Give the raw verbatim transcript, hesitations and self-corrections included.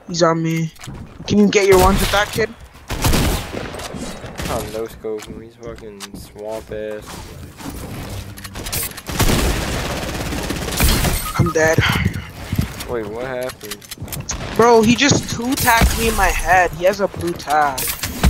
He's on me. Can you get your ones with that kid? I'm no scope him. He's fucking swamp ass. I'm dead. Wait, what happened? Bro, he just two tagged me in my head. He has a blue tag.